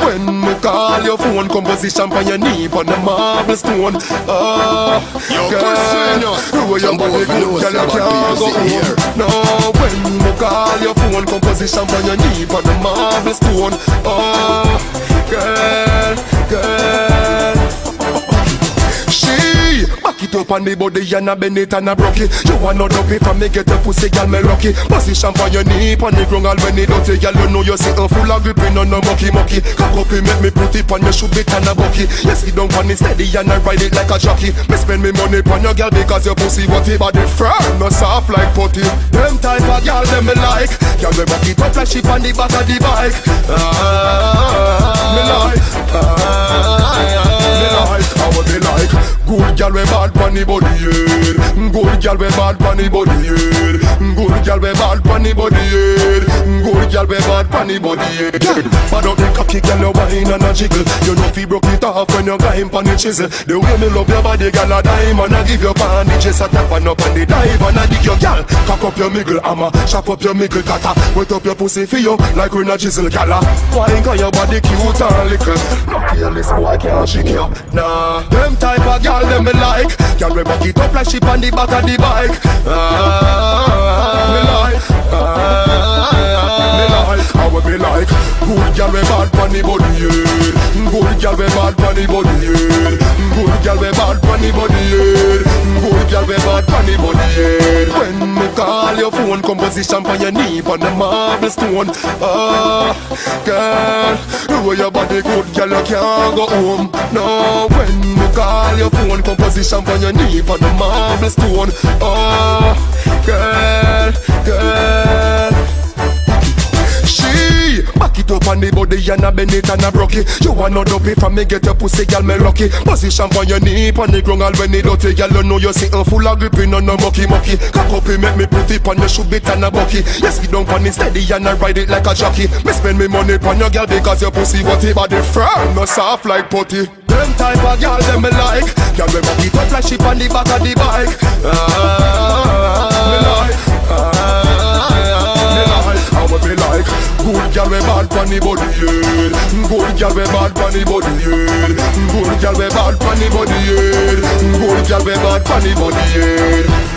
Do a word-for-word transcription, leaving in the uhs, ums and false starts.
When me call your phone, composition on your knee on the marble stone. Oh, yo, girl, the way your body good, girl, you can't go home. No, when me call your phone, composition on your knee on the marble stone. Oh, girl, girl. She back it up on the body and a bend it and a broke it. You want no dopey from me get a pussy, girl, me lucky. Position on your knee, on the ground, all when it dirty, girl, you know you're sitting full of gripping on no mucky mucky. Cock up, make me put it on your shoe bit and a bucky. Yes, sit down on it steady and I ride it like a jockey. Me spend me money on your girl because your pussy what it body firm, no soft like putty. Them type of girl, them me like. Girl, me back it up like ship on the back of the bike. Ah, me like. Ah, me like. How would me like? Good girl we bad pon the body head. Good girl we bad pon the body head. Good girl we bad pon the body head. Good girl we bad pon the body head. Bad up the cocky girl you whine and a jiggle. You know fi broke it off when you got him pon the chisel. The way me love your body girl a dime and I give you bandages. A tap and up on the dive and I dig your girl. Cock up your miggle hammer, chop up your miggle cutter. Wet up your pussy for you like when a chisel gala. Wine cause your body cute and little. Not careless boy can't shake you. Nah, them type of girl them me like. Girl we back it up like ship on the back of the bike. Ah, me like. Ah, me like. How we me like. Good girl we bad pon the body head. Good girl we bad pon the body head. Good girl we bad pon the body head. Good girl we bad pon the body head. When me call your phone, composition on your knee on the marble stone. Ah, girl, the way your body good, girl you can't go home. No, when me call your phone, composition on your knee on the marble stone. Oh, girl, girl. She back it up on the body and a bend it and a broke it. You want no dopey from me get your pussy, girl, me lucky. Position on your knee on the ground, all when it dirty, girl, you know you're sitting full of gripping on no mucky mucky. Cock up, make me put it on your shoe bit and a bucky. Yes, sit down on it steady and I ride it like a jockey. Me spend me money on your girl because your pussy what it body firm, no soft like putty. Them type of girl them me like. Girl we back it up like ship on the back of the bike. Ah, me like. Ah, me like. How we me like. Good girl we bad pon the body head. Good girl we bad pon the body head. Good girl we bad pon the body head. Good girl we bad pon the body head.